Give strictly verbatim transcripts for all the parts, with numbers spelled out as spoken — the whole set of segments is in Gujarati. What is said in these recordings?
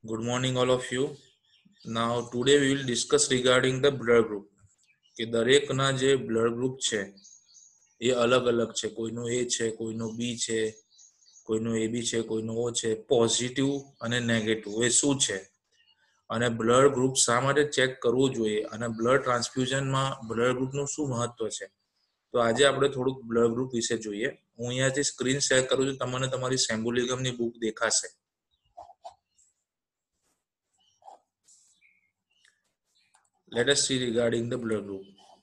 Good morning, all of you. Now, today we will discuss regarding the blood group. કે દરેકના જે બ્લડ ગ્રુપ છે એ અલગ અલગ છે. કોઈનું એ છે, કોઈનું બી છે, કોઈનું એ બી છે, કોઈનું ઓ છે. પોઝિટિવ અને નેગેટિવ એ શું છે અને બ્લડ ગ્રુપ શા માટે ચેક કરવું જોઈએ અને બ્લડ ટ્રાન્સફ્યુઝનમાં બ્લડ ગ્રુપનું શું મહત્વ છે. તો આજે આપણે થોડુંક બ્લડ ગ્રુપ વિશે જોઈએ. હું અહીંયાથી સ્ક્રીન શેર કરું છું, તમને તમારી સેમ્બુલિગમની બુક દેખાશે. Let us see regarding the blood group.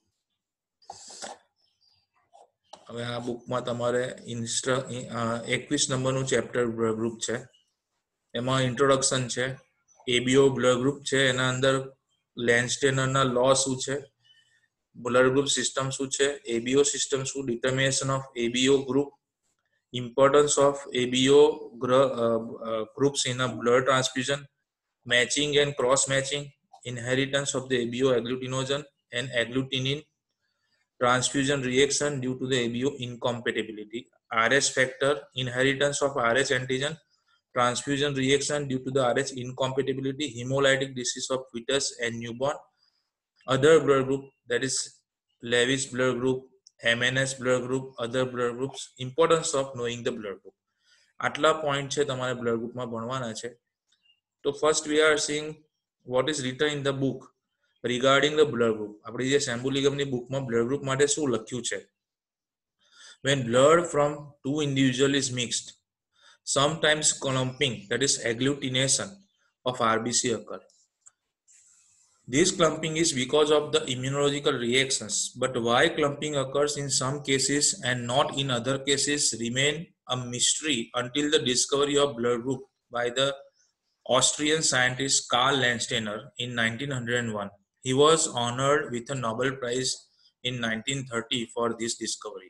હવે આ બુકમાં તમારે ઇન્સ્ટ્ર એકવીસ નંબરનું ચેપ્ટર બ્લડ ગ્રુપ છે. એમાં ઇન્ટ્રોડક્શન છે, એબીઓ બ્લડ ગ્રુપ છે, એના અંદર લેન્સ્ટેનરના લો શું છે, બ્લડ ગ્રુપ સિસ્ટમ શું છે, એબીઓ સિસ્ટમ શું, determination of ABO group, importance of ABO groups in a blood transfusion, matching and cross matching, inheritance of the ABO agglutinogen and agglutinin, transfusion reaction due to the ABO incompatibility, R H factor, inheritance of R H antigen, transfusion reaction due to the R H incompatibility, hemolytic disease of fetus and newborn, other blood group, that is Lewis blood group, M N S blood group, other blood groups, importance of knowing the blood group. આટલા પોઈન્ટ છે તમારે બ્લડ ગ્રુપમાં ભણવાના છે. તો first we are seeing what is written in the book regarding the blood group. આપણી જે સેમ્બુલિગમની બુકમાં બ્લડ ગ્રુપ માટે શું લખ્યું છે. When blood from two individuals is mixed, sometimes clumping, that is agglutination of R B C occur. This clumping is because of the immunological reactions, but why clumping occurs in some cases and not in other cases remain a mystery until the discovery of blood group by the Austrian scientist Karl Landsteiner in nineteen oh one. He was honored with a Nobel Prize in nineteen thirty for this discovery.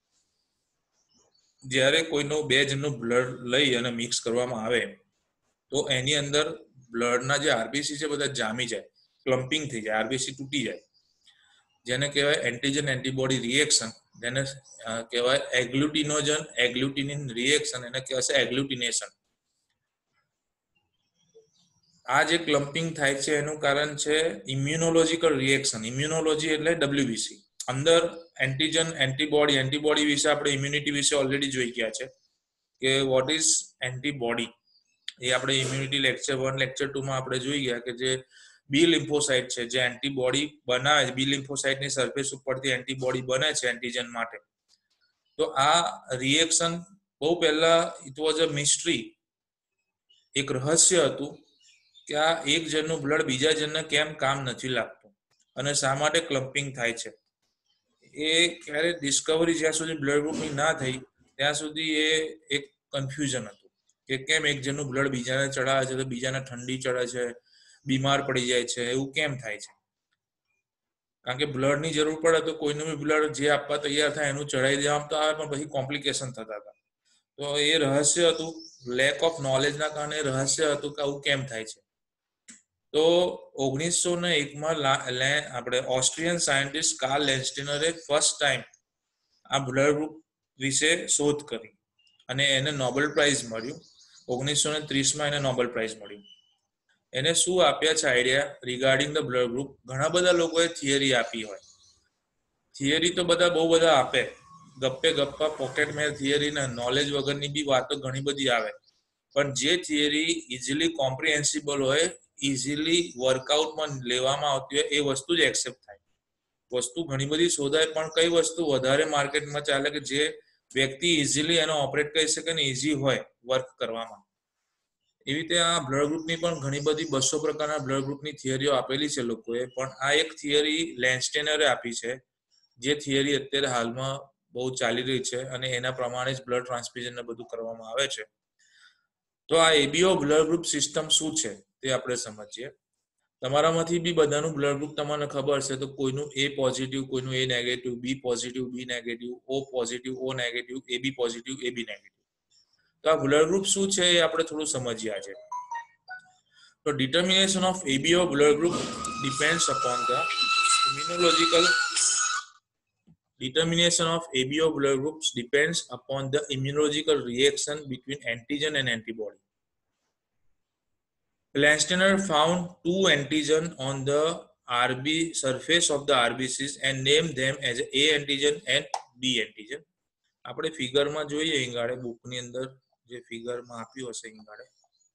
જ્યારે કોઈનું બે જણનું બ્લડ લઈ અને મિક્સ કરવામાં આવે તો એની અંદર બ્લડના જે આરબીસી છે બધા જામી જાય, ક્લમ્પિંગ થઈ જાય, આરબીસી તૂટી જાય, જેને કહેવાય એન્ટીજન એન્ટીબોડી રિએક્શન, જેને કહેવાય એગ્લુટિનોજન એગ્લુટિનિન રિએક્શન, એને કહેવાય એગ્લુટિનેશન. આ જે ક્લમ્પિંગ થાય છે એનું કારણ છે ઇમ્યુનોલોજીકલ રિએક્શન. ઇમ્યુનોલોજી એટલે ડબ્લ્યુબીસી. અંદર એન્ટીજન એન્ટીબોડી, એન્ટીબોડી વિશે આપણે ઇમ્યુનિટી વિશે ઓલરેડી જોઈ ગયા છે કે વોટ ઇઝ એન્ટીબોડી. એ આપણે ઇમ્યુનિટી લેક્ચર વન લેક્ચર ટુમાં આપણે જોઈ ગયા કે જે બી લિમ્ફોસાઇટ છે, જે એન્ટીબોડી બનાવે છે, બી લિમ્ફોસાઇટની સરફેસ ઉપરથી એન્ટીબોડી બને છે એન્ટીજન માટે. તો આ રિએક્શન બહુ પહેલા ઇટ વોઝ અ મિસ્ટ્રી, એક રહસ્ય હતું કે આ એક જણનું બ્લડ બીજા જણને કેમ કામ નથી લાગતું અને શા માટે ક્લમ્પિંગ થાય છે. એ ક્યારે ડિસ્કવરી જ્યાં સુધી બ્લડ ગ્રુપની ના થઈ ત્યાં સુધી એ એક કન્ફ્યુઝન હતું કે કેમ એક જણનું બ્લડ બીજાને ચડાવે છે તો બીજાને ઠંડી ચડે છે, બીમાર પડી જાય છે, એવું કેમ થાય છે. કારણ કે બ્લડની જરૂર પડે તો કોઈનું બી બ્લડ જે આપવા તૈયાર થાય એનું ચડાવી દેવામાં તો આવે, પણ પછી કોમ્પ્લિકેશન થતા હતા. તો એ રહસ્ય હતું, લેક ઓફ નોલેજના કારણે રહસ્ય હતું કે આવું કેમ થાય છે. તો ઓગણીસો ને એકમાં આપણે ઓસ્ટ્રિયન સાયન્ટિસ્ટ કાર્લ લેન્સ્ટેનરે ફર્સ્ટ ટાઈમ આ બ્લડ ગ્રુપ વિશે શોધ કરી અને એને નોબેલ પ્રાઇઝ મળ્યું. ઓગણીસો ને ત્રીસમાં એને નોબેલ પ્રાઇઝ મળ્યું. એને શું આપ્યા છે idea regarding the blood group. ઘણા બધા લોકોએ થિયરી આપી હોય. થિયરી તો બધા બહુ બધા આપે, ગપ્પે ગપ્પા પોકેટ મેર થિયરી ને નોલેજ વગરની બી વાતો ઘણી બધી આવે, પણ જે થિયરી ઇઝીલી કોમ્પ્રિહેન્સિબલ હોય, ઇઝીલી વર્કઆઉટમાં લેવામાં આવતી હોય, એ વસ્તુ જ એક્સેપ્ટ થાય. વસ્તુ ઘણી બધી શોધાય, પણ કઈ વસ્તુ વધારે માર્કેટમાં ચાલે કે જે વ્યક્તિ ઇઝીલી એનો ઓપરેટ કરી શકે ને ઇઝી હોય વર્ક કરવામાં. એવી રીતે આ બ્લડ ગ્રુપની પણ ઘણી બધી બસો પ્રકારના બ્લડ ગ્રુપની થિયરીઓ આપેલી છે લોકોએ, પણ આ એક થિયરી લેન્સ્ટેનરે આપી છે, જે થિયરી અત્યારે હાલમાં બહુ ચાલી રહી છે અને એના પ્રમાણે જ બ્લડ ટ્રાન્સફ્યુઝન ને બધું કરવામાં આવે છે. તો આ એબીઓ બ્લડ ગ્રુપ સિસ્ટમ શું છે તે આપણે સમજીએ. તમારામાંથી બી બધાનું બ્લડ ગ્રુપ તમને ખબર છે, તો કોઈનું એ પોઝિટિવ, કોઈનું A negative, B positive, B negative, O positive, O negative, AB positive, AB negative. તો આ બ્લડ ગ્રુપ શું છે એ આપણે થોડું સમજીએ આજે. તો determination of A B O blood group depends upon the immunological determination of A B O blood groups depends upon the immunological reaction between antigen and antibody. Landsteiner found two antigen on the R B surface of the R B Cs and named them as A antigen and B antigen. આપણે ફિગરમાં જોઈએ ઈંગાડે બુકની અંદર જે ફિગરમાં આપ્યું હશે ઈંગાડે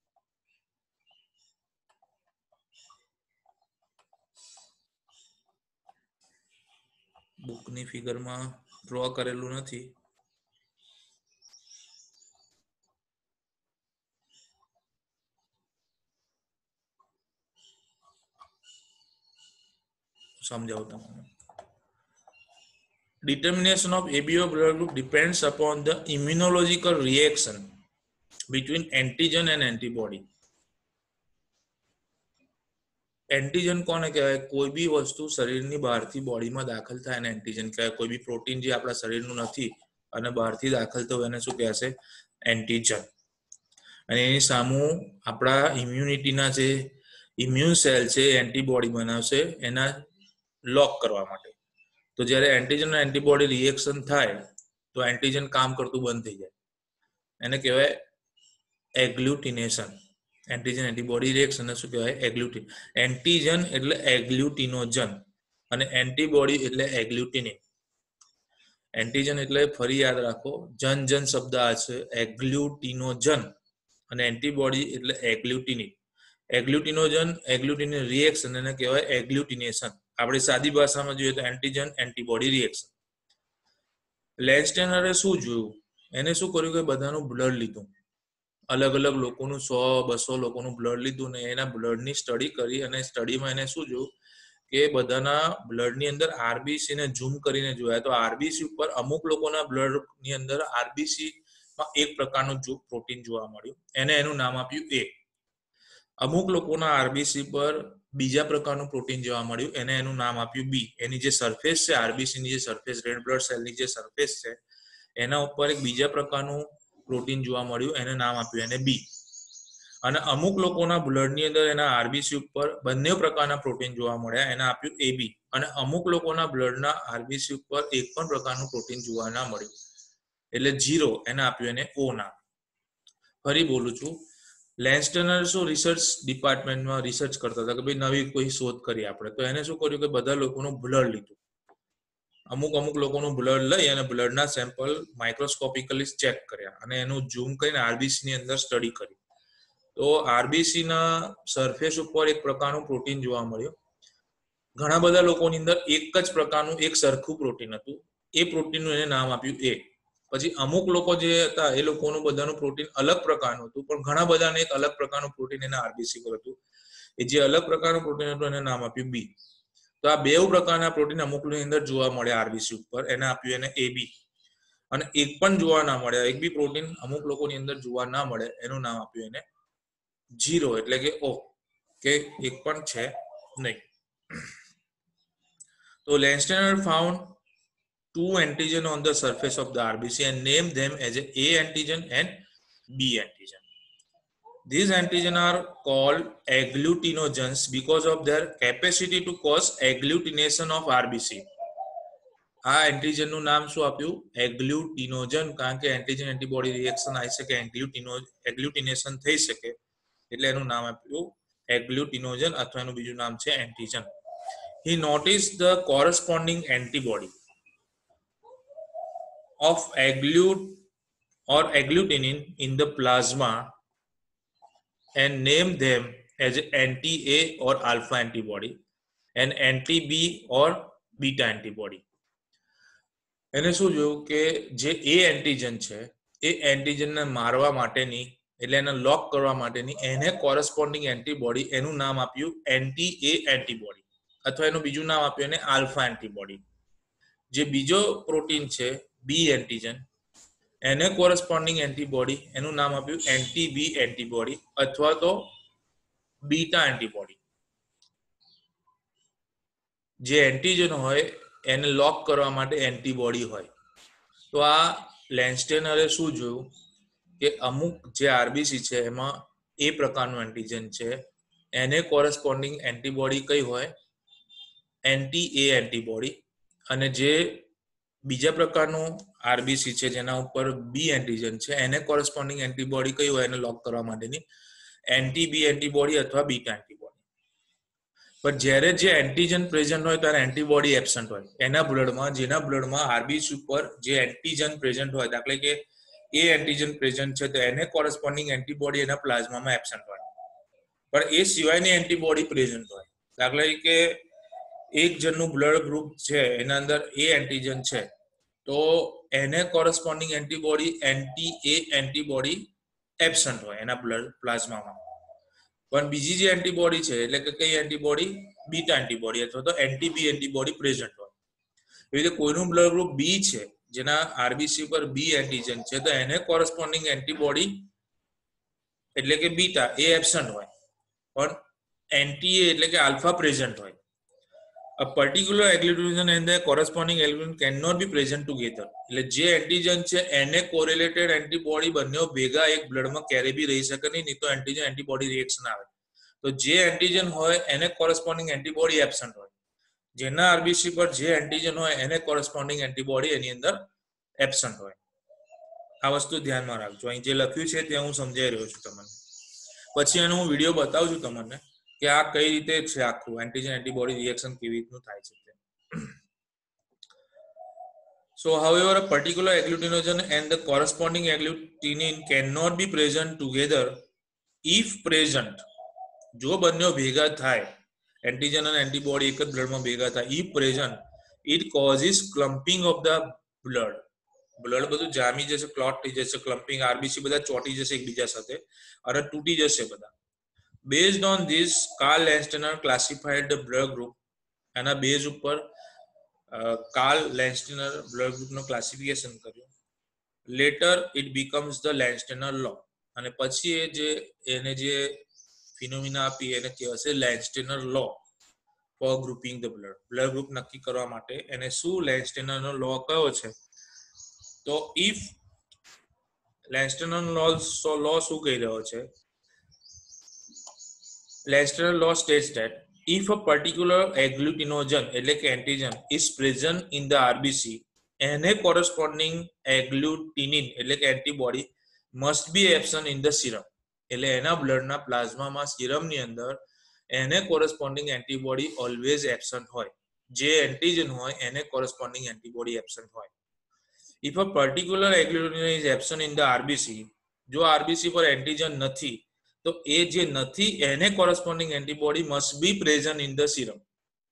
બુકની ફિગરમાં ડ્રો કરેલું નથી. સમજાવું તમને. Determination of A B O blood group depends upon the immunological reaction between antigen and antibody. Antigen કોને કહેવાય? કોઈ બી વસ્તુ શરીરની બહારથી બોડીમાં દાખલ થાય એને એન્ટીજન કહેવાય. કોઈ બી પ્રોટીન જે આપણા શરીરનું નથી અને બહારથી દાખલ થયું એને શું કહેશે? એન્ટીજન. અને એની સામું આપણા ઇમ્યુનિટીના જે ઇમ્યુન સેલ છે એન્ટીબોડી બનાવશે એના લોક કરવા માટે. તો જ્યારે એન્ટીજન અને એન્ટીબોડી રિએક્શન થાય તો એન્ટીજન કામ કરતું બંધ થઈ જાય. એને કહેવાય એગ્લુટિનેશન. એન્ટીજન એન્ટીબોડી રિએક્શન શું કહેવાય? એગ્લુટિન. એન્ટીજન એટલે એગ્લુટિનોજન અને એન્ટીબોડી એટલે એગ્લુટિનિન. એન્ટીજન એટલે ફરી યાદ રાખો, જન જન શબ્દ આ છે એગ્લુટિનોજન અને એન્ટીબોડી એટલે એગ્લુટિનિન. એગ્લુટિનોજન એગ્લુટિનિન રિએક્શન એને કહેવાય એગ્લુટિનેશન. આપણે સાદી ભાષામાં જોઈએ તો એન્ટીજન એન્ટીબોડી રિએક્શન. લેન્સ્ટેનરે શું જોયું? એને શું કર્યું કે બધાનું બ્લડ લીધું, અલગ અલગ લોકોનું સો બસો લોકોનું બ્લડ લીધું ને એના બ્લડની સ્ટડી કરી અને સ્ટડીમાં એને શું જોયું કે બધાના બ્લડની અંદર આરબીસી ને ઝૂમ કરીને જોયા તો આરબીસી ઉપર અમુક લોકોના બ્લડની અંદર આરબીસી માં એક પ્રકારનું પ્રોટીન જોવા મળ્યું. એને એનું નામ આપ્યું એ. અમુક લોકોના આરબીસી પર બીજા પ્રકારનું પ્રોટીન જોવા મળ્યું, એને એનું નામ આપ્યું બી. એની જે સરફેસ છે આરબીસી ની જે સરફેસ, રેડ બ્લડ સેલની જે સરફેસ છે એના ઉપર એક બીજા પ્રકારનું પ્રોટીન જોવા મળ્યું, એને નામ આપ્યું એને બી. અને અમુક લોકોના બ્લડની અંદર એના આરબીસી ઉપર બંને પ્રકારના પ્રોટીન જોવા મળ્યા, એને આપ્યું એબી. અને અમુક લોકોના બ્લડના આરબીસી ઉપર એક પણ પ્રકારનું પ્રોટીન જોવા ના મળ્યું એટલે ઝીરો, એને આપ્યું એને ઓ નામ. ફરી બોલું છું, લેન્સ્ટેનર શું રિસર્ચ ડિપાર્ટમેન્ટમાં રિસર્ચ કરતા હતા કે ભાઈ નવી કોઈ શોધ કરી આપણે, તો એને શું કર્યું કે બધા લોકોનું બ્લડ લીધું, અમુક અમુક લોકોનું બ્લડ લઈ અને બ્લડના સેમ્પલ માઇક્રોસ્કોપિકલી ચેક કર્યા અને એનું ઝૂમ કરીને આરબીસી ની અંદર સ્ટડી કરી. તો આરબીસી ના સરફેસ ઉપર એક પ્રકારનું પ્રોટીન જોવા મળ્યું. ઘણા બધા લોકોની અંદર એક જ પ્રકારનું એક સરખું પ્રોટીન હતું, એ પ્રોટીનનું એને નામ આપ્યું એ. પછી અમુક લોકો જે હતા એ લોકોનું બધાનું પ્રોટીન અલગ પ્રકારનું હતું, પણ ઘણા બધાને એક અલગ પ્રકારનું પ્રોટીન એના આરબીસી પર હતું. એ જે અલગ પ્રકારનું પ્રોટીન હતું એને નામ આપ્યું બી. તો આ બે પ્રકારના પ્રોટીન અમુકની અંદર જોવા મળ્યા આરબીસી ઉપર, એને આપ્યું એને એબી. અને એક પણ જોવા ના મળ્યા, એક બી પ્રોટીન અમુક લોકોની અંદર જોવા ના મળે એનું નામ આપ્યું એને ઝીરો, એટલે કે ઓ, કે એક પણ છે નહીં. તો Landsteiner found two antigen on the surface of the R B C and named them as a A antigen and B antigen. These antigen are called agglutinogens because of their capacity to cause agglutination of R B C. આ એન્ટીજન નું નામ શું આપ્યું? એગ્લુટિનોજન, કારણ કે એન્ટીજન એન્ટીબોડી રિએક્શન આવી શકે, એગ્લુટિનો એગ્લુટિનેશન થઈ શકે એટલે એનું નામ આપ્યું એગ્લુટિનોજન અથવા એનું બીજું નામ છે antigen. He noticed the corresponding antibody of agglut or agglutinin in the plasma and named them as anti-A or alpha antibody and anti-B or beta antibody. એને શું જોયું કે જે એ એન્ટીજન છે એ એન્ટીજનને મારવા માટેની એટલે એને લોક કરવા માટેની એને કોરસ્પોન્ડિંગ એન્ટીબોડી એનું નામ આપ્યું એન્ટી એ એન્ટીબોડી અથવા એનું બીજું નામ આપ્યું એને આલ્ફા એન્ટીબોડી. જે બીજો પ્રોટીન છે બી એન્ટીજન એને કોરસ્પોન્ડિંગ એન્ટીબોડી એનું નામ આપ્યું એન્ટી બી એન્ટીબોડી અથવા તો બીટા એન્ટીબોડી. જે એન્ટીજન હોય એને લોક કરવા માટે એન્ટીબોડી હોય. તો આ લેન્સ્ટેનરે શું જોયું કે અમુક જે આરબીસી છે એમાં એ પ્રકારનું એન્ટીજન છે, એને કોરસ્પોન્ડિંગ એન્ટીબોડી કઈ હોય? Anti A antibody. અને જે બીજા પ્રકારનું આરબીસી છે જેના ઉપર બી એન્ટીજન છે એને કોરસ્પોન્ડિંગ એન્ટીબોડી કઈ હોય એને લોક કરવા માટેની? એન્ટી બી એન્ટીબોડી અથવા બીટા એન્ટીબોડી. પણ જ્યારે જે એન્ટીજન પ્રેઝન્ટ હોય ત્યારે એન્ટીબોડી એબસન્ટ હોય એના બ્લડમાં, જેના બ્લડમાં આરબીસી ઉપર જે એન્ટીજન પ્રેઝન્ટ હોય, દાખલા કે એ એન્ટીજન પ્રેઝન્ટ છે તો એને કોરસ્પોન્ડિંગ એન્ટીબોડી એના પ્લાઝમામાં એબસન્ટ હોય. પણ એ સિવાયની એન્ટીબોડી પ્રેઝન્ટ હોય. દાખલા કે એક જણનું બ્લડ ગ્રુપ છે એના અંદર એ એન્ટીજન છે તો એને corresponding antibody anti A antibody absent હોય એના બ્લડ પ્લાઝમામાં. પણ બીજી જે એન્ટીબોડી છે એટલે કે કઈ એન્ટીબોડી, બીટા એન્ટીબોડી અથવા તો એન્ટી બી એન્ટીબોડી પ્રેઝન્ટ હોય. એવી રીતે કોઈનું બ્લડ ગ્રુપ બી છે જેના આરબીસી પર બી એન્ટીજન છે તો એને કોરસ્પોન્ડિંગ એન્ટીબોડી એટલે કે બીટા એ એબસન્ટ હોય, પણ એન્ટી એ એટલે કે આલ્ફા પ્રેઝન્ટ હોય. A particular agglutination and the corresponding agglutination cannot be present together. એટલે જે એન્ટીજન છે એને કોરિલેટેડ એન્ટીબોડી બંને ભેગા એક બ્લડમાં ક્યારે બી રહી શકે નહીં, નહીં તો એન્ટીજન એન્ટીબોડી રિએક્શન આવે. તો જે એન્ટીજન હોય એને કોરસ્પોન્ડિંગ એન્ટીબોડી એબસન્ટ હોય. જેના આરબીસી પર જે એન્ટીજન હોય એને કોરસ્પોન્ડિંગ એન્ટીબોડી એની અંદર એબસન્ટ હોય. આ વસ્તુ ધ્યાનમાં રાખજો. અહીં જે લખ્યું છે તે હું સમજાવી રહ્યો છું તમને. પછી એનો હું વિડીયો બતાવું છું તમને કે આ કઈ રીતે છે આખું એન્ટીજન એન્ટીબોડી રિએક્શન કેવી રીતનું થાય છે. So however a particular agglutinogen and the corresponding agglutinin cannot be present together if present. જો બંને ભેગા થાય એન્ટીજન અને એન્ટીબોડી એક જ બ્લડમાં ભેગા થાય, if present it causes clumping of the blood. Blood બધું જામી જશે, ક્લોટ થઈ જશે, ક્લમ્પિંગ, આરબીસી બધા ચોટી જશે એકબીજા સાથે અને તૂટી જશે બધા. Based on this, Carl Landsteiner classified the blood group. એના બેઝ ઉપર કાર્લ લેન્સ્ટેનર બ્લડ ગ્રુપનું ક્લાસિફિકેશન કર્યું. Later it becomes the Landsteiner law. અને પછી એ જે એને જે ફિનોમિના આપી એને કહેવાશે Landsteiner law for grouping the blood. Blood group નક્કી કરવા માટે એને શું લેન્સ્ટેનરનો લો કયો છે? તો ઇફ લેન્સ્ટેનર લો લો શું કહી રહ્યો છે? Landsteiner law states that if a particular agglutinogen એટલે કે antigen is present in the R B C, any corresponding agglutinin એટલે કે antibody must be absent in the serum. એટલે એના બ્લડના પ્લાઝમામાં સીરમની અંદર એને કોરસ્પોન્ડિંગ એન્ટીબોડી ઓલવેઝ એબસન્ટ હોય. જે એન્ટીજન હોય એને કોરસ્પોન્ડિંગ એન્ટીબોડી એબસન્ટ હોય. If a particular agglutinin is absent in the R B C, જો આરબીસી પર એન્ટીજન નથી તો એ જે નથી એને corresponding antibody must be present in the serum.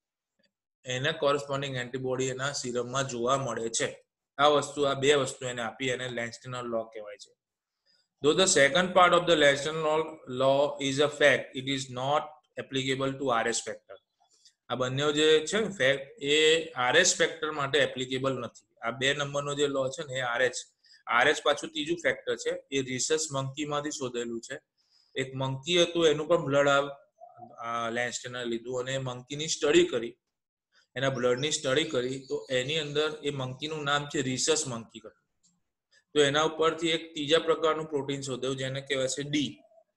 એને કોરસ્પોન્ડિંગ એન્ટીબોડી એના સીરમમાં જોવા મળે છે. આ વસ્તુ, આ બે વસ્તુ એને આપી એને લેન્સ્ટેનર લો કહેવાય છે. Though the second part of the Landsteiner law is a fact, it is not applicable to R S factor. આ બંને જે છે ને ફેક્ટ એ આરએસ ફેક્ટર માટે એપ્લિકેબલ નથી. આ બે નંબરનો જે લો છે ને એ આરએચ આરએચ પાછું ત્રીજું ફેક્ટર છે. એ રિસર્ચ મંકીમાંથી શોધેલું છે. એક મંકી હતું એનું પણ બ્લડ આ લેન્સ્ટેનર લીધું અને મંકીની સ્ટડી કરી, એના બ્લડની સ્ટડી કરી તો એની અંદર એ મંકીનું નામ છે રિસસ મંકી હતું. તો એના ઉપરથી એક ત્રીજા પ્રકારનું પ્રોટીન શોધ્યું જેને કહેવાય છે ડી.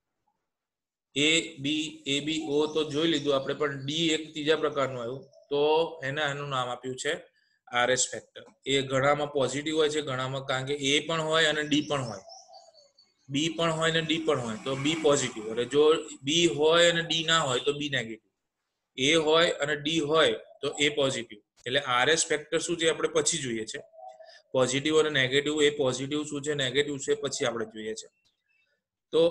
એ બી એ બી ઓ તો જોઈ લીધું આપણે, પણ ડી એક ત્રીજા પ્રકારનું આવ્યું તો એને એનું નામ આપ્યું છે આરએસ ફેક્ટર. એ ઘણામાં પોઝિટિવ હોય છે, ઘણામાં, કારણ કે એ પણ હોય અને ડી પણ હોય, બી પણ હોય ને ડી પણ હોય તો બી પોઝિટિવ. અને જો બી હોય અને ડી ના હોય તો બી નેગેટિવ. એ હોય અને ડી હોય તો એ પોઝિટિવ. એટલે આરએસ ફેક્ટર શું છે આપણે પછી જોઈએ છે. પોઝિટિવ અને નેગેટિવ, એ પોઝિટિવ શું છે નેગેટિવ છે પછી આપણે જોઈએ છે. તો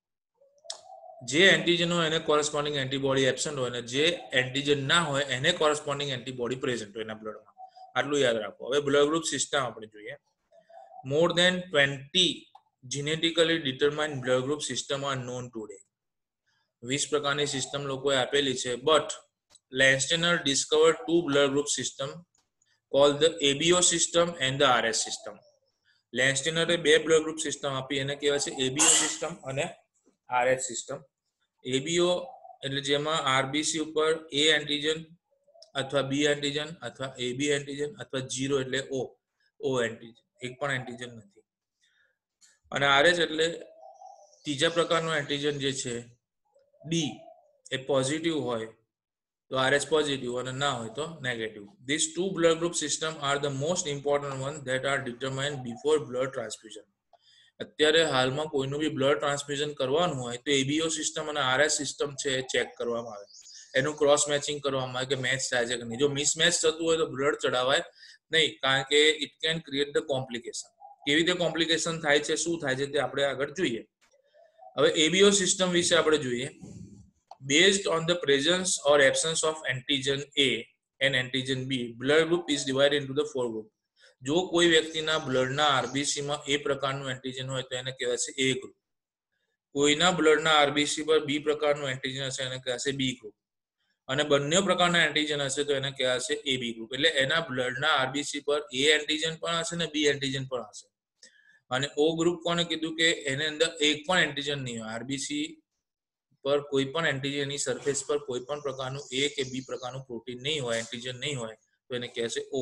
જે એન્ટીજન હોય એને કોરસ્પોન્ડિંગ એન્ટીબોડી એબસન્ટ હોય અને જે એન્ટીજન ના હોય એને કોરસ્પોન્ડિંગ એન્ટીબોડી પ્રેઝન્ટ હોય એના બ્લડમાં. આટલું યાદ રાખો. હવે બ્લડ ગ્રુપ સિસ્ટમ આપણે જોઈએ. More than twenty genetically determined blood group system are known today. વીસ પ્રકારની સિસ્ટમ લોકોએ આપેલી છે, but Landsteiner discovered two blood group system called the A B O system and the R S system. Landsteiner એ બે blood group system આપી, એને કહેવાય છે A B O system અને R S system. A B O એટલે જેમાં આરબીસી ઉપર A એન્ટીજન અથવા B એન્ટીજન અથવા A B એન્ટીજન અથવા ઝીરો એટલે O O એન્ટીજન, એક પણ એન્ટીજન નથી. અને આરએચ એટલે ત્રીજા પ્રકારનો એન્ટીજન જે છે ડી, એ પોઝિટિવ હોય તો આરએચ પોઝિટિવ અને ના હોય તો negative. This two blood group system are the most important one that are determined before blood transfusion. અત્યારે હાલમાં કોઈનું બી બ્લડ ટ્રાન્સફ્યુઝન કરવાનું હોય તો એબીઓ સિસ્ટમ અને આરએસ સિસ્ટમ છે એ ચેક કરવામાં આવે, એનું ક્રોસ મેચિંગ કરવામાં આવે કે મેચ થાય છે કે નહીં. જો મિસમેચ થતું હોય તો બ્લડ ચડાવાય નહીં, કારણ કે it can create the complication. કેવી રીતે કોમ્પ્લિકેશન થાય છે, શું થાય છે તે આપણે આગળ જોઈએ. હવે એબીઓ સિસ્ટમ વિશે આપણે જોઈએ. Based on the presence or absence of antigen A and antigen B, blood group is divided into the four group. જો કોઈ વ્યક્તિના બ્લડના આરબીસીમાં એ પ્રકારનું એન્ટીજન હોય તો એને કહેવાશે એ ગ્રુપ. કોઈના બ્લડના આરબીસી પર બી પ્રકારનું એન્ટીજન હશે એને કહેવાશે બી ગ્રુપ, અને બંને પ્રકારના એન્ટીજન હશે તો એને કહેવાશે એ બી ગ્રુપ. એટલે એના બ્લડના આરબીસી પર એ એન્ટીજન પણ હશે ને બી એન્ટીજન પણ હશે. અને ઓ ગ્રુપ કોને કીધું કે એની અંદર એક પણ એન્ટીજન નહીં હોય, આરબીસી પર કોઈ પણ એન્ટીજનની સરફેસ પર કોઈ પણ પ્રકારનું એ કે બી પ્રકારનું પ્રોટીન નહીં હોય, એન્ટીજન નહીં હોય તો એને કહેશે O.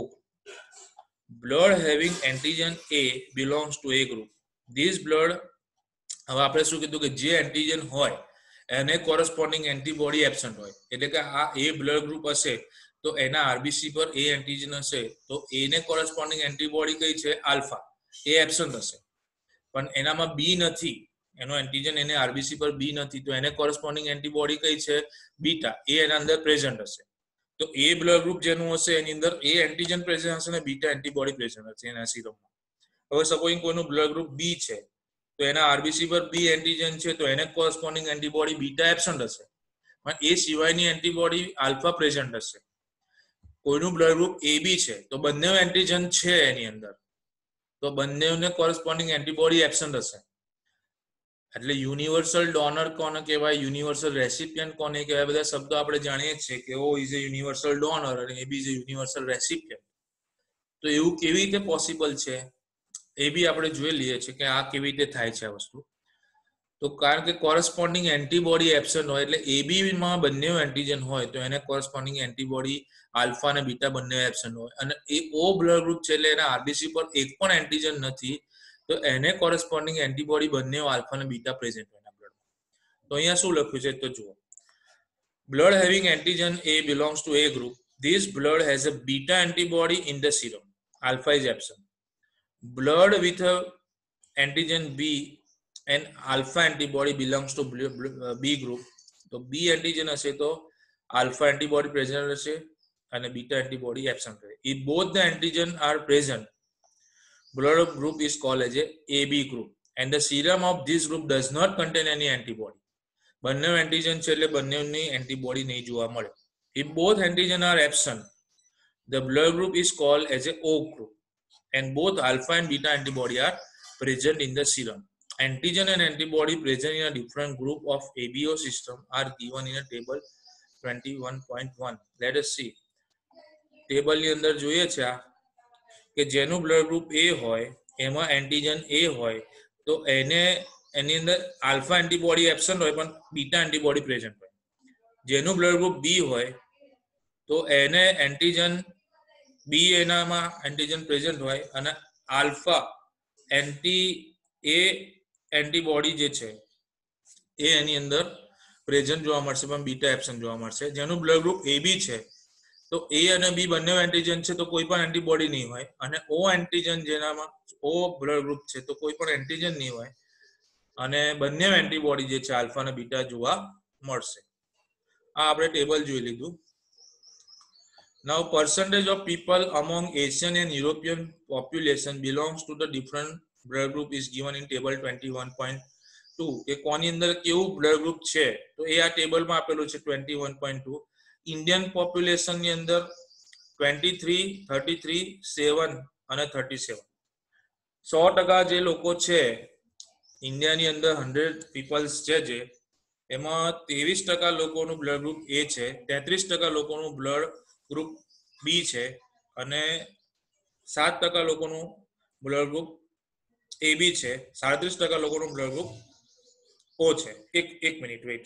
Blood having antigen A belongs to A group. This blood, હવે આપણે શું કીધું કે જે એન્ટીજન હોય એને કોરસ્પોન્ડિંગ એન્ટીબોડી એબસન્ટ હોય, એટલે કે આ એ બ્લડ ગ્રુપ હશે તો એના આરબીસી પર એ એન્ટીજન હશે તો એને કોરસ્પોન્ડિંગ એન્ટીબોડી કઈ છે, આલ્ફા, એ એબસન્ટ હશે. પણ એનામાં બી નથી, એનો એન્ટીજન એને આરબીસી પર બી નથી તો એને કોરસ્પોન્ડિંગ એન્ટીબોડી કઈ છે, બીટા, એ એના અંદર પ્રેઝન્ટ હશે. તો એ બ્લડ ગ્રુપ જેનું હશે એની અંદર એ એન્ટીજન પ્રેઝન્ટ હશે ને બીટા એન્ટીબોડી પ્રેઝન્ટ હશે એના સિરમમાં. હવે સપોઝિંગ કોઈનું બ્લડ ગ્રુપ બી છે તો એના આરબીસી પર બી એન્ટીજન છે તો એને કોરસ્પોન્ડિંગ એન્ટીબોડી બીટા એબસન્ટ હશે, પણ એ સિવાયની એન્ટીબોડી આલ્ફા પ્રેઝન્ટ હશે. કોઈનું બ્લડ ગ્રુપ એ બી છે તો બંને એન્ટીજન છે એની અંદર તો બંનેને કોરસ્પોન્ડિંગ એન્ટીબોડી એબસન્ટ હશે. એટલે યુનિવર્સલ ડોનર કોને કહેવાય, યુનિવર્સલ રેસિપિયન્ટ કોને કહેવાય, બધા શબ્દો આપણે જાણીએ છીએ કે O is a universal donor અને A B is a universal રેસિપિયન્ટ. તો એવું કેવી રીતે પોસિબલ છે એ બી આપણે જોઈ લઈએ છીએ કે આ કેવી રીતે થાય છે આ વસ્તુ. તો કારણ કે કોરસ્પોન્ડિંગ એન્ટીબોડી એબસન્ટ હોય એટલે એબી માં બંને એન્ટીજન હોય તો એને કોરસ્પોન્ડિંગ એન્ટીબોડી આલ્ફા અને બીટા બંને એબસન્ટ હોય, અને એ ઓ બ્લડ ગ્રુપ છે એટલે એના આરબીસી પર એક પણ એન્ટીજન નથી તો એને કોરસ્પોન્ડિંગ એન્ટીબોડી બંને આલ્ફા અને બીટા પ્રેઝન્ટ હોય એના બ્લડમાં. તો અહીંયા શું લખ્યું છે તો જુઓ. Blood having antigen A belongs to A group. This blood has a beta antibody in the serum. Alpha is absent. Blood with a antigen B and alpha antibody belongs to B group. તો B antigen હશે તો alpha antibody present હશે અને beta antibody absent હશે. If both the antigen are present, blood group is called as a A B group and the serum of this group does not contain any antibody. બંને એન્ટીજન છે એટલે બંનેની એન્ટીબોડી નહીં જોવા મળે. If both antigen are absent, the blood group is called as a O group and both alpha and beta antibody are present in the serum. Antigen and antibody present in a different group of A B O system are given in a table twenty-one point one. Let us see. Table ની અંદર જોઈએ છે આ કે જેનું બ્લડ ગ્રુપ એ હોય એમાં એન્ટીજન એ હોય તો એને એની અંદર આલ્ફા એન્ટીબોડી એબસન્ટ હોય પણ બીટા એન્ટીબોડી પ્રેઝન્ટ હોય. જેનું બ્લડ ગ્રુપ બી હોય તો એને એન્ટીજન બી એનામાં એન્ટીજન પ્રેઝન્ટ હોય અને આલ્ફા એન્ટી એ એન્ટીબોડી જે છે એ એની અંદર પ્રેઝન્ટ જોવા મળશે પણ બીટા એબસન્ટ જોવા મળશે. જેનું બ્લડ ગ્રુપ એ બી છે તો એ અને બી બંને એન્ટીજન છે તો કોઈ પણ એન્ટીબોડી નહીં હોય, અને ઓ એન્ટીજન જેનામાં ઓ બ્લડ ગ્રુપ છે તો કોઈ પણ એન્ટીજન નહીં હોય અને બંને એન્ટીબોડી જે છે આલ્ફા અને બીટા જોવા મળશે. આ આપણે ટેબલ જોઈ લીધું. Now percentage of people among Asian and European population belongs to the different blood group is given in table twenty-one point two. કે કોની અંદર કેવું બ્લડ ગ્રુપ છે તો એ આ ટેબલમાં આપેલું છે twenty-one point two. Indian population ની અંદર twenty-three, thirty-three, seven અને thirty-seven. સો ટકા જે લોકો છે ઇન્ડિયાની અંદર હંડ્રેડ પીપલ્સ છે જે એમાં ત્રેવીસ ટકા લોકોનું બ્લડ ગ્રુપ એ છે, તેત્રીસ ટકા લોકોનું બ્લડ ગ્રુપ બી છે અને સાત ટકા લોકોનું બ્લડ ગ્રુપ એ બી છે, સાડત્રીસ ટકા લોકોનું બ્લડ ગ્રુપ ઓ છે. એક એક minute wait.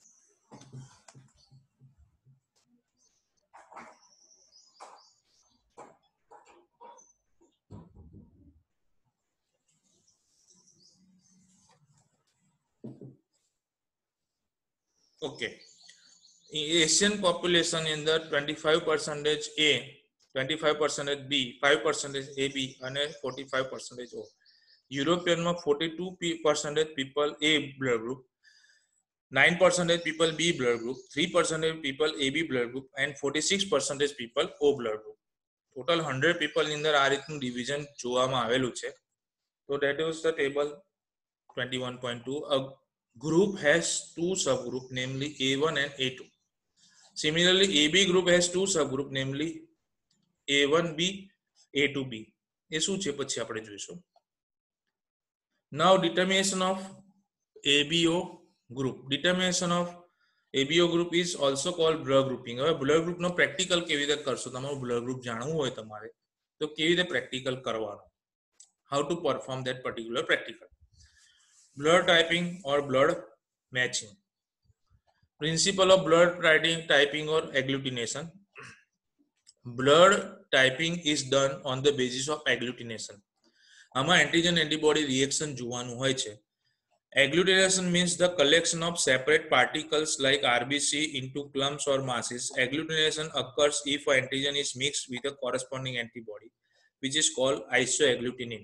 Okay, Asian population ની અંદર twenty-five percent A, twenty-five percent B, five percent A B અને forty-five percent O. યુરોપિયનમાં forty two percentage people A blood group, nine percent people B blood group, three percent people A B blood group and forty-six percent people O blood group. Total one hundred people ની અંદર આ રીતનું ડિવિઝન જોવામાં આવેલું છે. So that is the table twenty-one point two. A group has two subgroup, namely A one and A two. Similarly, A B group has two subgroup, namely A one B, A two B. એ શું છે પછી આપણે જોઈશું. Now determination of A B O group. Determination of A B O group is also called blood grouping. હવે blood group નો પ્રેક્ટિકલ કેવી રીતે કરશો? તમારું blood group જાણવું હોય તમારે તો કેવી રીતે પ્રેક્ટિકલ કરવાનું? How to perform that particular practical? Blood typing or blood matching. Principle of blood typing, typing or agglutination. Blood typing is done on the basis of agglutination. આમાં antigen antibody reaction જોવાનું હોય છે. Agglutination means the collection of separate particles like R B C into clumps or masses. Agglutination occurs if antigen is mixed with a corresponding antibody, which is called isoagglutinin.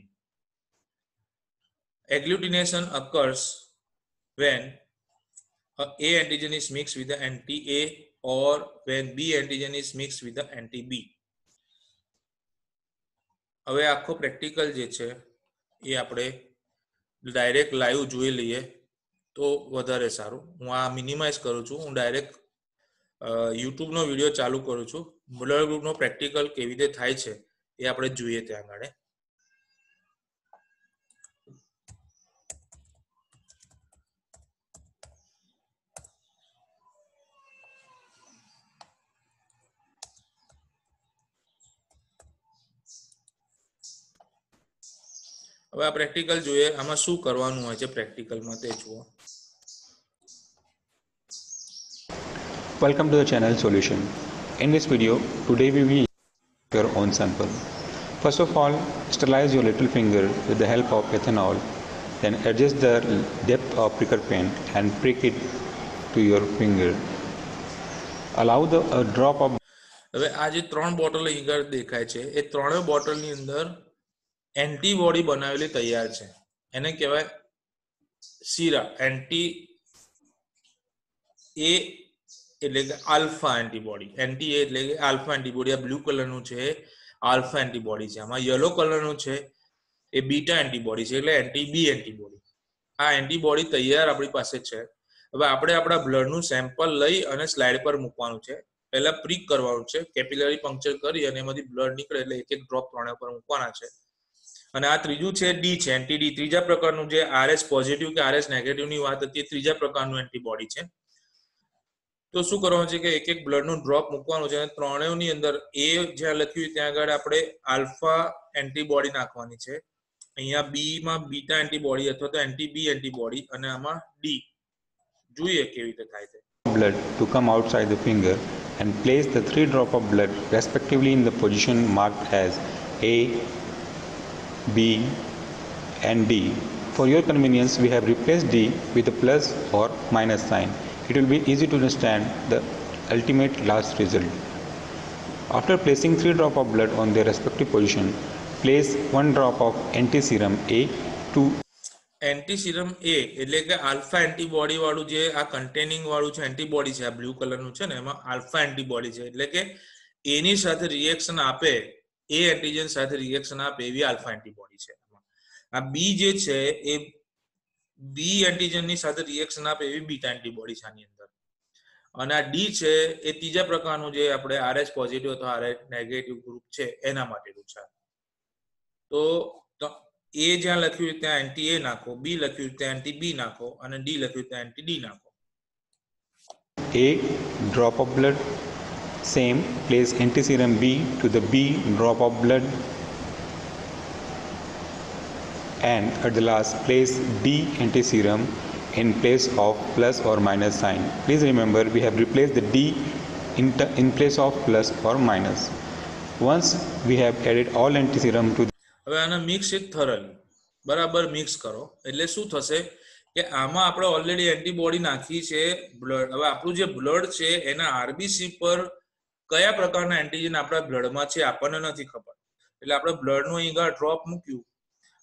Agglutination occurs when A antigen is mixed with the anti-A or when B antigen is mixed with the anti-B. હવે આખો પ્રેક્ટિકલ જે છે એ આપણે ડાયરેક્ટ લાઈવ જોઈ લઈએ તો વધારે સારું. હું આ મિનિમાઇઝ કરું છું, હું ડાયરેક્ટ યુટ્યુબનો વિડીયો ચાલુ કરું છું. બ્લડ ગ્રુપનો પ્રેક્ટિકલ કેવી રીતે થાય છે એ આપણે જોઈએ ત્યાં આગળ. હવે આ પ્રેક્ટિકલ જોઈએ, આમાં શું કરવાનું હોય છે પ્રેક્ટિકલમાં તે જુઓ. Welcome to the channel Solution. In this video, today we will use your own sample. First of all, sterilize your little finger with the help of ethanol. Then adjust the depth of pricker pen and prick it to your finger. Allow the a drop of. હવે આ જે ત્રણ બોટલ અહીં દેખાય છે એ ત્રણેય બોટલની અંદર એન્ટીબોડી બનાવેલી તૈયાર છે. એને કહેવાય સીરા. એન્ટી એ એટલે કે આલ્ફા એન્ટીબોડી, એન્ટી એ એટલે કે આલ્ફા એન્ટીબોડી. આ બ્લુ કલરનું છે આલ્ફા એન્ટીબોડી છે. આમાં યલો કલરનું છે એ બીટા એન્ટીબોડી છે એટલે એન્ટી બી એન્ટીબોડી. આ એન્ટીબોડી તૈયાર આપણી પાસે છે. હવે આપણે આપણા બ્લડનું સેમ્પલ લઈ અને સ્લાઇડ પર મૂકવાનું છે. પહેલા પ્રિક કરવાનું છે, કેપિલરી પંક્ચર કરી અને એમાંથી બ્લડ નીકળે એટલે એક એક ડ્રોપ ત્રણેય પર મૂકવાના છે. અને આ ત્રીજું છે ડી છે, એન્ટી ડી. ત્રીજા પ્રકારનું જે આરએસ પોઝિટિવ કે આરએસ નેગેટિવ ની વાત હતી, ત્રીજા પ્રકારનું એન્ટીબોડી છે. તો શું કરવાનું છે કે એક એક બ્લડનું ડ્રોપ મૂકવાનું છે અને ત્રણેયની અંદર એ જ્યાં લખ્યું ત્યાં આગળ આપણે આલ્ફા એન્ટીબોડી નાખવાની છે. અહીંયા બી માં બીટા એન્ટીબોડી અથવા તો એન્ટી બી એન્ટીબોડી અને આમાં ડી. જોઈએ કેવી રીતે થાય છે. Blood to come outside the finger and place the three drop of blood respectively in the position marked as A, B and D. For your convenience, we have replaced D with a plus or minus sign. It will be easy to understand the ultimate last result. After placing three drop of blood on their respective position, place one drop of anti-serum A to એન્ટીસીરમ એ એટલે કે આલ્ફા એન્ટીબોડી વાળું જે આ કન્ટેનિંગ વાળું છે એન્ટીબોડી છે, આ બ્લુ કલરનું છે ને, એમાં આલ્ફા એન્ટીબોડી છે એટલે કે એની સાથે રિએક્શન આપે, એ એન્ટીજન સાથે રિએક્શન આપે એવી આલ્ફા એન્ટીબોડી છે. આ બી જે છે એ બી એન્ટીજનની સાથે રિએક્શન આપે એવી બીટા એન્ટીબોડી છે આની અંદર. અને આ ડી છે એ ત્રીજા પ્રકારનું જે આપણે આરએસ પોઝિટિવ અથવા આરએસ નેગેટિવ ગ્રુપ છે એના માટેનું છે. તો એ જ્યાં લખ્યું ત્યાં એન્ટી એ નાખો, બી લખ્યું ત્યાં એન્ટી બી નાખો અને ડી લખ્યું ત્યાં એન્ટી ડી નાખો. A drop of blood, same place anti-serum B to the B drop of blood, and at the last place D anti-serum in place of plus or minus sign. Please remember we have replaced the D in, in place of plus or minus. Once we have added all anti-serum to the હવે આને મિક્સ ઇટ થોરલી, બરાબર મિક્સ કરો એટલે શું થશે કે આમાં આપણે ઓલરેડી એન્ટીબોડી નાખી છે બ્લડ. હવે આપણું જે બ્લડ છે એના આરબીસી પર કયા પ્રકારના એન્ટીજન આપણા બ્લડમાં છે આપણને નથી ખબર. એટલે આપણે બ્લડનું અહીં ડ્રોપ મૂક્યું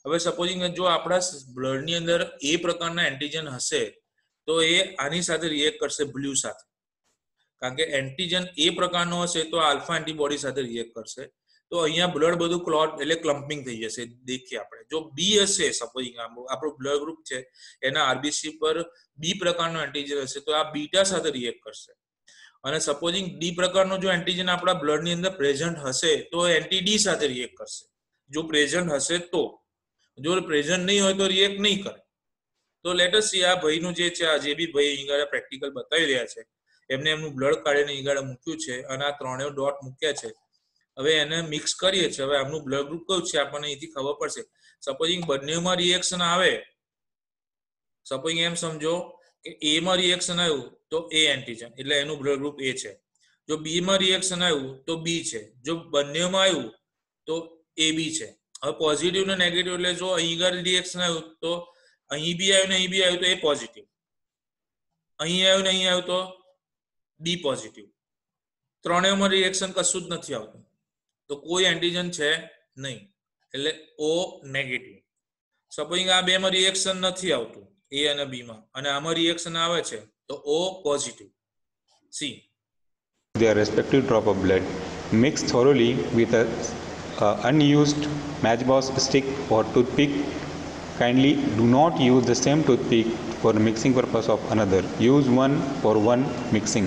હવે સપોઝિંગ જો આપણા બ્લડની અંદર એ પ્રકારના એન્ટીજન હશે તો એ આની સાથે રિએક્ટ કરશે બ્લુ સાથે, કારણ કે એન્ટીજન એ પ્રકારનો હશે તો આલ્ફા એન્ટીબોડી સાથે રિએક્ટ કરશે. તો અહીંયા બ્લડ બધું ક્લોટ એટલે ક્લમ્પિંગ થઈ જશે દેખીએ આપણે. જો બી હશે, સપોઝિંગ આપણું બ્લડ ગ્રુપ છે એના આરબીસી પર બી પ્રકારનો એન્ટીજન હશે તો આ બીટા સાથે રિએક્ટ કરશે. અને સપોઝિંગ ડી પ્રકારનો જો એન્ટીજન આપણા બ્લડની અંદર પ્રેઝન્ટ હશે તો એન્ટી ડી સાથે રિએક્ટ કરશે, જો પ્રેઝન્ટ હશે તો. જો પ્રેઝન્ટ નહીં હોય તો રિએક્ટ નહીં કરે. તો લેટ અસ સી આ ભાઈનું જે છે, આ જે બી ભાઈ અહીં પ્રેક્ટિકલ બતાવી રહ્યા છે, એમને એમનું બ્લડ કાઢીને અહીં મૂક્યું છે અને આ ત્રણેય ડોટ મૂક્યા છે. હવે એને મિક્સ કરીએ છીએ. હવે આમનું બ્લડ ગ્રુપ કયું છે આપણને અહીંથી ખબર પડશે. સપોઝિંગ બંનેમાં રિએક્શન આવે, સપોઝિંગ એમ સમજો કે એ માં રિએક્શન આવ્યું તો એ એન્ટીજન એટલે એનું બ્લડ ગ્રુપ એ છે. જો બી માં રિએક્શન આવ્યું તો બી છે. જો બંનેમાં આવ્યું તો એ બી છે. હવે પોઝિટિવ ને નેગેટિવ એટલે જો અહીં આગળ રિએક્શન આવ્યું તો અહીં બી આવ્યું ને અહીં બી આવ્યું તો એ પોઝિટિવ, અહીં આવ્યું ને અહીં આવ્યું તો બી પોઝિટિવ. ત્રણેયમાં રિએક્શન કશું જ નથી આવતું તો કોઈ એન્ટીજન છે નહીં એટલે ઓ નેગેટિવ. સપોઝિંગ આ બે માં રિએક્શન નથી આવતું એ અને બી માં, અને આમાં રિએક્શન આવે છે તો O positive. See their respective drop of blood. Mix thoroughly with a uh, unused matchbox stick or toothpick. Kindly do not use the same toothpick for mixing purpose of another. Use one for one mixing.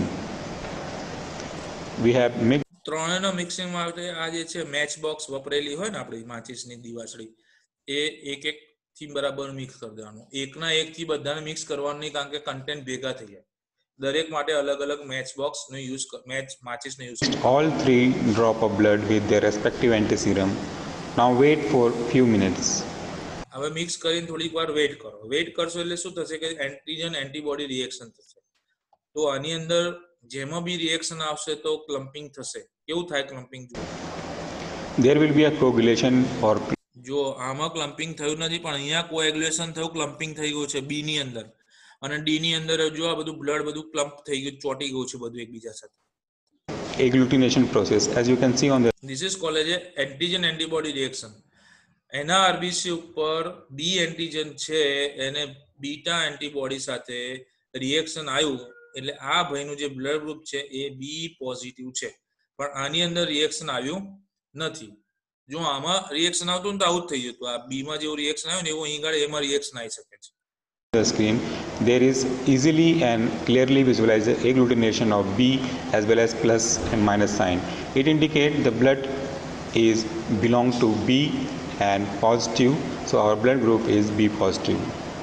We have mixed. ત્રણેયનો મિક્સિંગ માટે આ જે છે મેચ બોક્સ વપરેલી હોય ને આપણી માચીસની દીવાસળી, એ એક એક થી બરાબર મિક્સ કરી દેવાનું. એકના એક થી બધાને મિક્સ કરવાનું નહીં, કારણ કે કન્ટેન્ટ ભેગા થઈ જાય. દરેક માટે અલગ અલગ મેચ બોક્સ નો યુઝ મેચ માચીસ નો use all three drop of blood with their respective antiserum. Now wait for few minutes. હવે મિક્સ કરીને થોડીક વાર વેઇટ કરો. વેઇટ કરશો એટલે શું થશે કે એન્ટીજન એન્ટીબોડી રિએક્શન થશે. તો આની અંદર જેમાં બી રિએક્શન આવશે તો ક્લમ્પિંગ થશે. કેવું થાય ક્લમ્પિંગ? There will be a coagulation or જો આમાં ક્લમ્પિંગ થયું નથી પણ અહીંયા કોએગ્યુલેશન થયું, ક્લમ્પિંગ થઈ ગયું છે બી ની અંદર, અને ડી ની અંદર જો આ બધું બ્લડ બધું ક્લમ્પ થઈ ગયું, ચોટી ગયું છે બધું એકબીજા સાથે. agglutination process, as you can see on the This is called as antigen antibody reaction. એના આરબીસી ઉપર બી એન્ટીજન છે એને બીટા એન્ટીબોડી સાથે રિએક્શન આવ્યું એટલે આ ભાઈનું જે બ્લડ ગ્રુપ છે એ બી પોઝિટિવ છે, પણ આની અંદર રિએક્શન આવ્યું નથી. જો આમાં રિએક્શન આવતું તો આવું જ થઈ જતું. આ બી માં જેવું રિએક્શન આવ્યું ને એવું અહીં આગળ એમાં રિએક્શન આવી શકે છે. the screen, there is easily and clearly visualized the agglutination of B as well as plus and minus sign. It indicates the blood is belong to B and positive, so our blood group is B positive.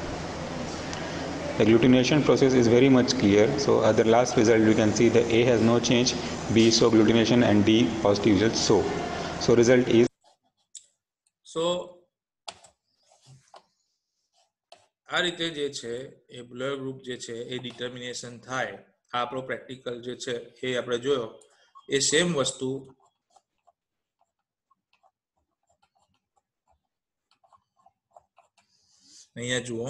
The agglutination process is very much clear. So at the last result you can see that A has no change, B so agglutination, and D positive result. So so result is so આ રીતે જે છે એ બ્લડ ગ્રુપ જે છે એ ડિટર્મિનેશન થાય. આ આપણો પ્રેક્ટિકલ જે છે એ આપણે જોયો. એ સેમ વસ્તુ અહીંયા જુઓ.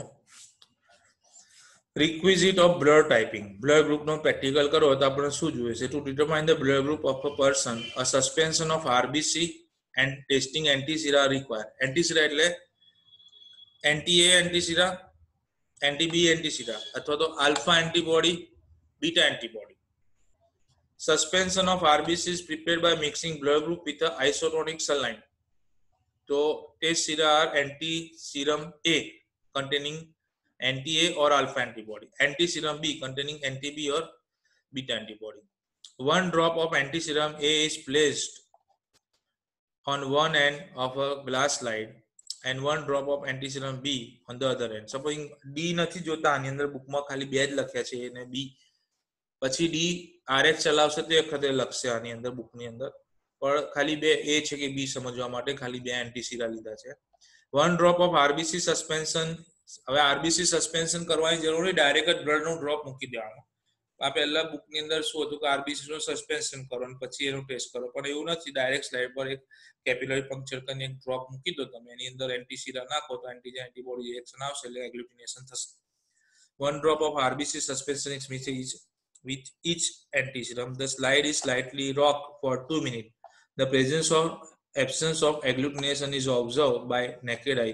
Requisite of blood typing. Blood group નો પ્રેક્ટિકલ કરો તો આપણે શું જોઈએ છે? To determine the blood group of a person, a suspension of R B C and testing antisera required. Antisera એટલે anti A antisera, anti B antisera, અથવા તો alpha antibody, beta antibody. Suspension of RBC is prepared by mixing blood group with a isotonic saline. તો test sera are anti serum A containing anti A or alpha antibody, anti serum B containing anti B or beta antibody. One drop of anti serum A is placed on one end of a glass slide and one drop of anti serum B on the other end. Supposing D નથી જોતા, આની અંદર બુકમાં ખાલી બે જ લખ્યા છે અને B, પછી D આરએક્સ ચલાવશે તે વખતે લખશે આની અંદર બુકની અંદર, પણ ખાલી બે એ છે કે B સમજવા માટે ખાલી બે એન્ટી સીરા લીધા છે. One drop of R B C suspension. હવે આરબીસી સસ્પેન્શન કરવાની જરૂર નહીં, ડાયરેક્ટ જ બ્લડ નું ડ્રોપ મૂકી દેવાનું. આ પહેલા બુકની અંદર શું હતું કે આરબીસી નું સસ્પેન્શન કરો અને પછી એનું ટેસ્ટ કરો, પણ એવું નથી. ડાયરેક્ટ સ્લાઇડ પર એક કેપિલરી પંક્ચર કરીને એક ડ્રોપ મૂકી દો તમે, એની અંદર એન્ટીસીરા નાખો તો એન્ટીજન એન્ટીબોડી રિએક્શન આવશે એટલે એગ્લુટિનેશન થશે. One drop of R B C suspension is mixed with each antiserum. The slide is slightly rocked for two minutes. The presence or absence of agglutination is observed by naked eye.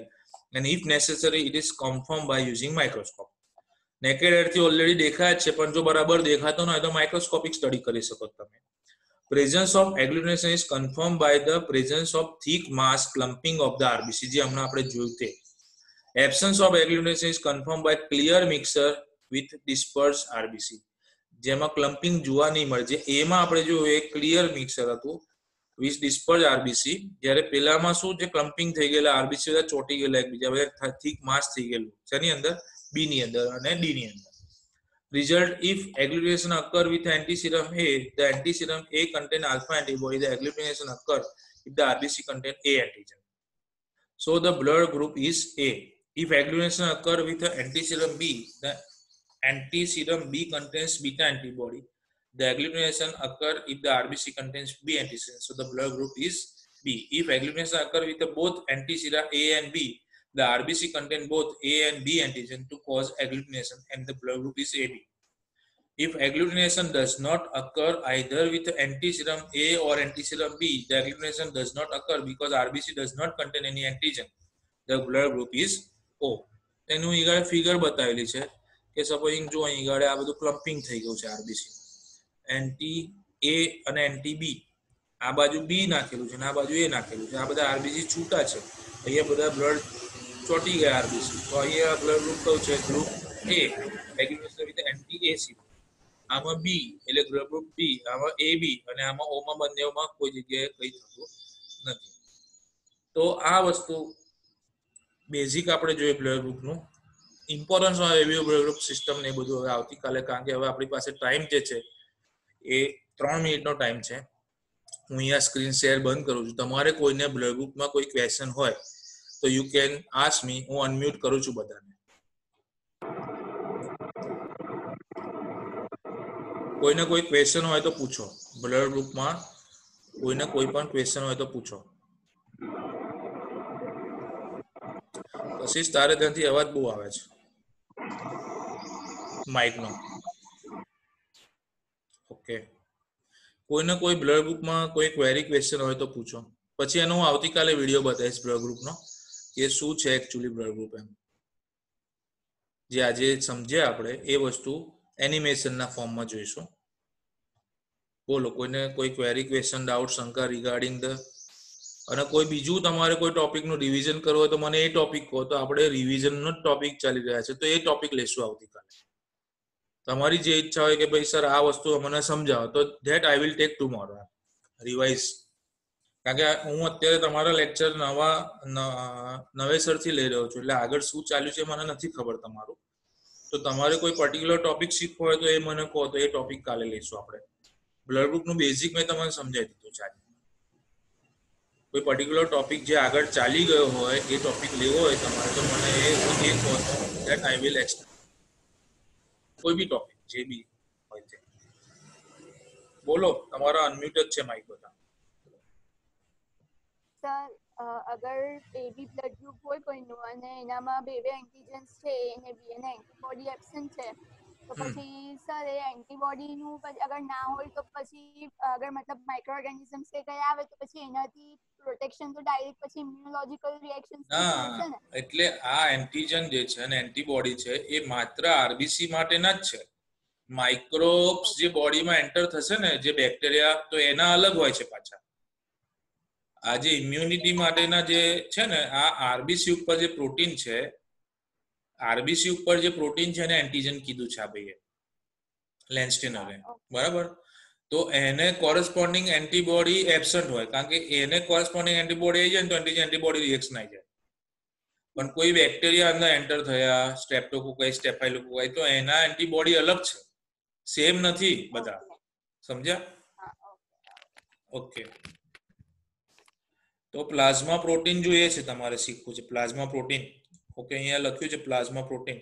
and if necessary it is confirmed by using microscope. Naked એરથી ઓલરેડી દેખાય જ છે, પણ જો બરાબર દેખાતો ન હોય તો માઇક્રોસ્કોપિક સ્ટડી કરી શકો તમે. Presence of agglutination is confirmed by the presence of thick mass clumping of the R B C, જે હમણાં આપણે જોયું તે. Absence of agglutination is confirmed by clear mixture with dispersed R B C, જેમાં ક્લમ્પિંગ જોવા નહીં મળે. જે એમાં આપણે જોયું એ ક્લિયર મિક્સર હતું with dispersed R B C, જ્યારે પેલામાં શું જે ક્લમ્પિંગ થઈ ગયેલા R B C બધા ચોટી ગયેલા એકબીજા, બધા થીક માસ થઈ ગયેલું. શેની અંદર? B ની અંદર અને D ની અંદર. Result: if agglutination occur with antiserum A, the antiserum A contain alpha antibody. The agglutination occur if the R B C contain A antigen. So the blood group is A. If agglutination occur with antiserum B, the antiserum B contains beta antibody. The agglutination occur if the R B C contains B antigen. So the blood group is B. If agglutination occur with both antisera A and B, the R B C contain both A and B antigen to cause agglutination, and the blood group is A B. If agglutination does not occur either with antiserum A or antiserum B, the agglutination does not occur because R B C does not contain any antigen. The blood group is O. એનું ઈગાડે ફિગર બતાવેલી છે કે સપોઝિંગ જો અહીં ઈગાડે આ બધું ક્લમ્પિંગ થઈ ગયું છે આરબીસી. એન્ટી A અને એન્ટી B, આ બાજુ B નાખેલું છે અને આ બાજુ A નાખેલું છે. આ બધા આરબીસી છૂટા છે, અહીંયા બધા બ્લડ ચોટી ગયા આરબીસી. તો અહીંયા બ્લડ ગ્રુપ કયું છે? Group A, aggregation with anti A see. આમાં B એટલે બ્લડ ગ્રુપ B, આમાં A B અને આમાં O માં બંનેમાં કોઈ જગ્યાએ કંઈ થતું નથી. તો આ વસ્તુ બેઝિક આપણે જોઈએ બ્લડ ગ્રુપનું. ઇમ્પોર્ટન્સ હોય એવી બ્લડ ગ્રુપ સિસ્ટમ ને એ બધું હવે આવતીકાલે, કારણ કે હવે આપણી પાસે ટાઈમ જે છે એ ત્રણ મિનિટનો ટાઈમ છે. હું અહીંયા સ્ક્રીન શેર બંધ કરું છું. તમારે કોઈને બ્લડ ગ્રુપમાં કોઈ ક્વેશ્ચન હોય તો યુ કેન આસ્ક મી. હું અનમ્યુટ કરું છું બધાને. કોઈને કોઈ ક્વેશ્ચન હોય તો પૂછો. બ્લડ ગ્રુપમાં કોઈને કોઈ પણ ક્વેશ્ચન હોય તો પૂછો. કશિશ, તારે ત્યાંથી અવાજ બહુ આવે છે માઇકનો. ઓકે, કોઈને કોઈ બ્લડ ગ્રુપમાં કોઈ ક્વેરી ક્વેશ્ચન હોય તો પૂછો. પછી એનો હું આવતીકાલે વિડીયો બતાવીશ બ્લડ ગ્રુપનો કે શું છે એકચ્યુઅલી બ્લડ ગ્રુપ. એમ જે આજે સમજ્યા આપણે એ વસ્તુ એનિમેશનના ફોર્મમાં જોઈશું. બોલો, કોઈને કોઈ ક્વેરી ક્વેશ્ચન, ડાઉટ, શંકા રિગાર્ડિંગ ધ, અને કોઈ બીજું તમારે કોઈ ટોપિકનું રિવિઝન કરવું હોય તો મને એ ટોપિક કહો. તો આપણે રિવિઝનનો જ ટોપિક ચાલી રહ્યા છે તો એ ટોપિક લેશું આવતીકાલે. તમારી જે ઈચ્છા હોય કે ભાઈ સર આ વસ્તુ મને સમજાવો, તો that I will take tomorrow revise. કારણ કે હું અત્યારે તમારા લેક્ચર નવા નવેસરથી લઈ રહ્યો છું, એટલે આગળ શું ચાલ્યું છે મને નથી ખબર તમારું. તો તમારે કોઈ પર્ટિક્યુલર ટોપિક શીખવો હોય તો એ મને કહો, તો એ ટોપિક કાલે લઈશું આપણે. બ્લડ ગ્રુપનું બેઝિક મેં તમને સમજાવી દીધું છે આજે. કોઈ પર્ટિક્યુલર ટોપિક જે આગળ ચાલી ગયો હોય એ ટોપિક લેવો હોય તમારે તો મને એ એ કહો, ધેટ આઈ વિલ એક્સપ્લેન. કોઈ બી ટોપિક જે બી હોય તે બોલો. તમારા અનમ્યુટ જ છે માઇક બધા. સર, અગર એબી બ્લડ ગ્રુપ હોય કોઈનું અને એનામાં બે બે એન્ટીજન્સ છે અને બી અને એન્ટીબોડી એબ્સન્ટ છે, તો પછી સર એ એન્ટીબોડીનું અગર ના હોય તો પછી અગર મતલબ માઇક્રો ઓર્ગેનિઝમ્સ કે કઈ આવે તો પછી એનાથી પ્રોટેક્શન તો ડાયરેક્ટ પછી ઇમ્યુનોલોજિકલ રિએક્શન થશે ને? એટલે આ એન્ટીજન જે છે અને એન્ટીબોડી છે એ માત્ર આરબીસી માટેના જ છે. માઇક્રોબ્સ જે બોડીમાં એન્ટર થશે ને, જે બેક્ટેરિયા, તો એના અલગ હોય છે પાછા. આ જે ઇમ્યુનિટી માટેના જે છે ને, આ આરબીસી ઉપર જે પ્રોટીન છે, આરબીસી ઉપર જે પ્રોટીન છે એને એન્ટીજન કીધું છે આ ભાઈએ, લેન્સ્ટેનરે, બરાબર. તો એને કોરસ્પોન્ડિંગ એન્ટીબોડી એબ્સન્ટ હોય, કારણ કે એને કોરસ્પોન્ડિંગ એન્ટીબોડી આવી જાય ને તો એન્ટીજન એન્ટીબોડી રિએક્શન આવી જાય. પણ કોઈ બેક્ટેરિયા અંદર એન્ટર થયા, સ્ટ્રેપ્ટોકોકાઈ, સ્ટેફાઇલોકોકાઈ, તો એના એન્ટીબોડી અલગ છે, સેમ નથી બધા. સમજ્યા? ઓકે. તો પ્લાઝ્મા પ્રોટીન જોઈએ છે તમારે શીખવું છે. પ્લાઝ્મા પ્રોટીન, ઓકે, અહીંયા લખ્યું છે પ્લાઝ્મા પ્રોટીન.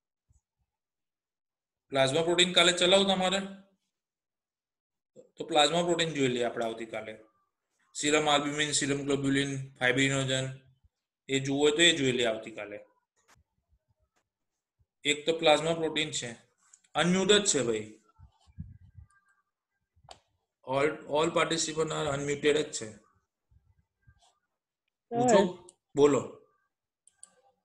પ્લાઝ્મા પ્રોટીન કાલે ચલાવો તમારે, તો પ્લાઝ્મા પ્રોટીન જોઈ લઈએ આપણે આવતીકાલે. Serum albumin, serum globulin, fibrinogen, એ જુઓ તો એ જોઈ લઈએ આવતીકાલે. એક તો પ્લાઝ્મા પ્રોટીન છે. અનમ્યુટ જ છે ભાઈ, all all participant are unmuted જ છે. પૂછો, બોલો.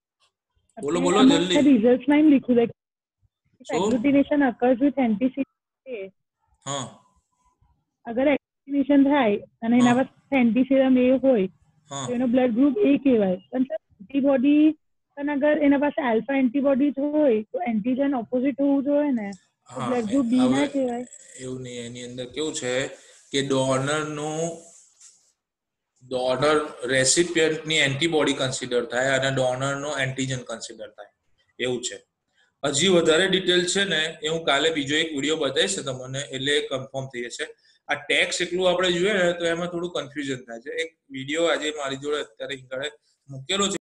બોલો બોલો જલ્દી. રિઝલ્ટમાં એમ લીધું લાઈક શું? Agglutination occurs with antiserum. હા અગર એગ્લુટિનેશન થાય અને એના હા. પાસે એન્ટીસીરમ એ હોય હા તો એનો બ્લડ ગ્રુપ એ કહેવાય. પણ સર એન્ટીબોડી પણ અગર એના પાસે આલ્ફા એન્ટીબોડી હોય તો એન્ટીજન ઓપોઝિટ હોવું જોઈએ ને, તો હા બ્લડ ગ્રુપ બી હવે ના કહેવાય. એવું નહીં, એની અંદર કેવું છે કે ડોનરનું ડોનર રેસિપિયન્ટની એન્ટીબોડી કન્સિડર થાય અને ડોનરનો એન્ટીજન કન્સિડર થાય એવું છે. હજી વધારે ડિટેલ છે ને એ હું કાલે બીજો એક વિડીયો બતાવીશ તમને, એટલે કન્ફર્મ થઈ જશે. આ ટેક્સ એટલું આપણે જોઈએ ને તો એમાં થોડું કન્ફ્યુઝન થાય છે. એક વિડીયો આજે મારી જોડે અત્યારે મૂકેલો છે